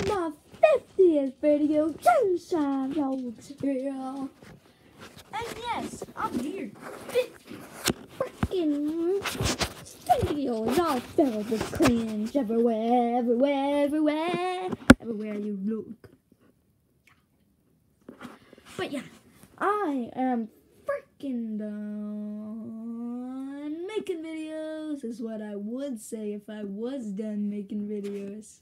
my 50th video, Sunshine Rolls here. And yes, I'm here. 50 freaking videos all filled with cringe everywhere you look. But yeah, I am freaking done making videos, is what I would say if I was done making videos.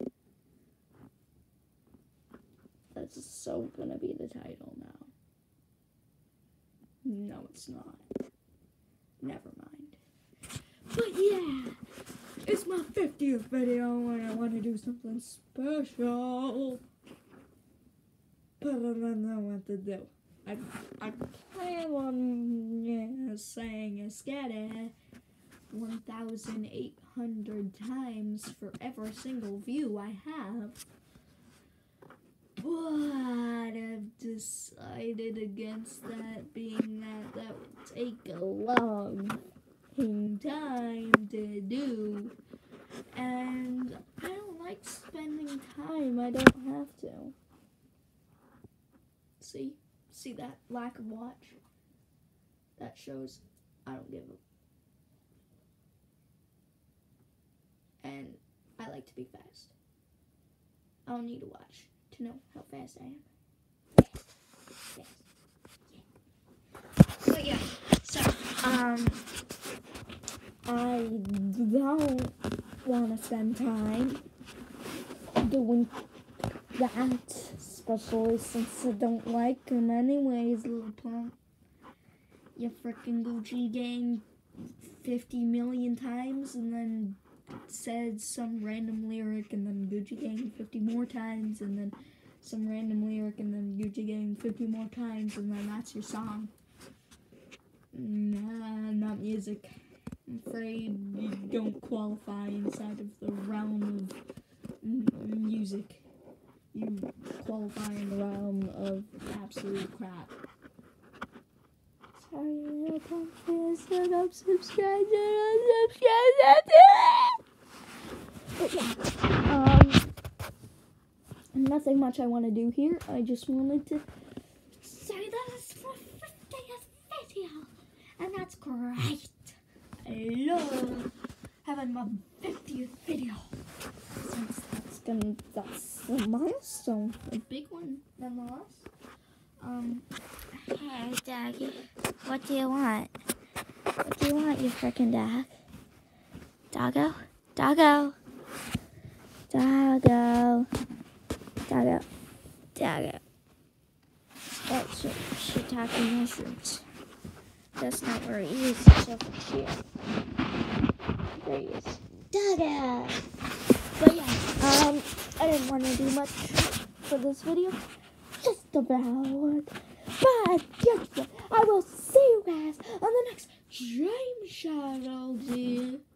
That's so gonna be the title now. No, it's not. Never mind. But yeah, it's my 50th video and I want to do something special. But I don't know what to do. I plan on saying a scatter 1,800 times for every single view I have. But I've decided against that, being that would take a long time to do. And I don't like spending time I don't have to. See that lack of watch? That shows I don't give a. And I like to be fast. I don't need to watch to know how fast I am. Yes. But yeah, so I don't want to spend time doing that, especially since I don't like them anyways, little punk. You frickin' Gucci Gang 50 million times and then said some random lyric and then Gucci Gang 50 more times and then some random lyric and then Gucci Gang 50 more times and then that's your song. Nah, not music. I'm afraid you don't qualify inside of the realm of music. You qualify in the realm of absolute crap. Sorry, little punk fans, don't subscribe. But yeah, nothing much I want to do here. I just wanted to say that it's my 50th video, and that's great. I love having my 50th video, since that's a milestone, a big one nonetheless. Hey, Doggy, what do you want? What do you want, you frickin' dog? Doggo? Doggo? Doggo? Doggo? Doggo? Oh, shiitake mushrooms. That's not where he is. It's over here. There he is. Doggo! But yeah, I didn't want to do much for this video. Just about. But guess what? I will see you guys on the next James Shadow, dear.